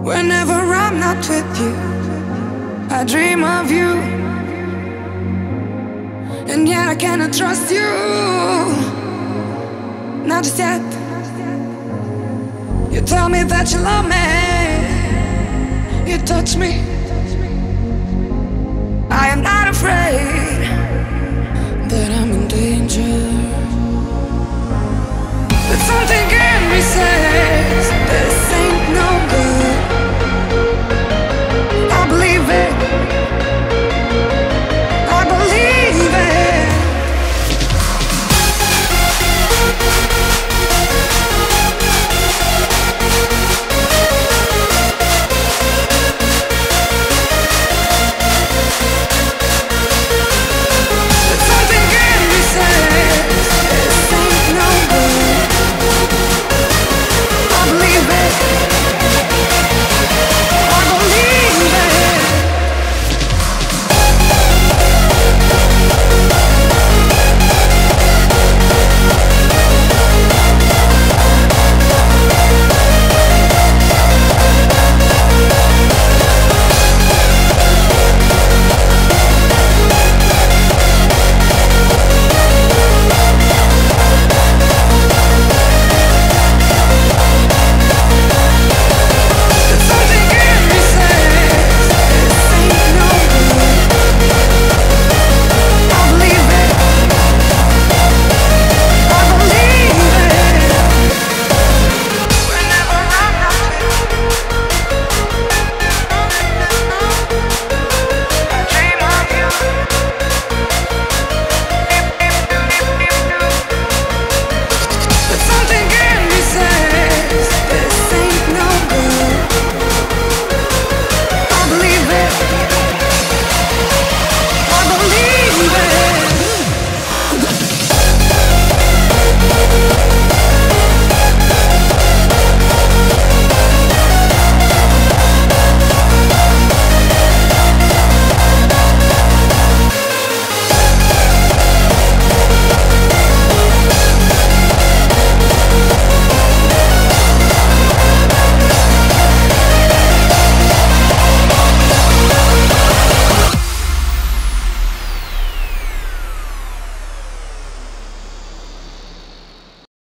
Whenever I'm not with you, I dream of you, and yet I cannot trust you. Not just yet. You tell me that you love me, you touch me. I am not afraid that I'm in danger, but something can be said.